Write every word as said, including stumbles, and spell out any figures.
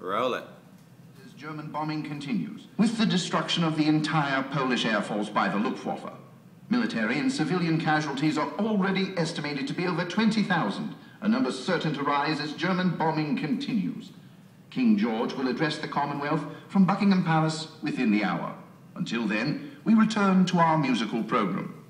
Roll it. As German bombing continues, with the destruction of the entire Polish Air Force by the Luftwaffe, military and civilian casualties are already estimated to be over twenty thousand, a number certain to rise as German bombing continues. King George will address the Commonwealth from Buckingham Palace within the hour. Until then, we return to our musical program.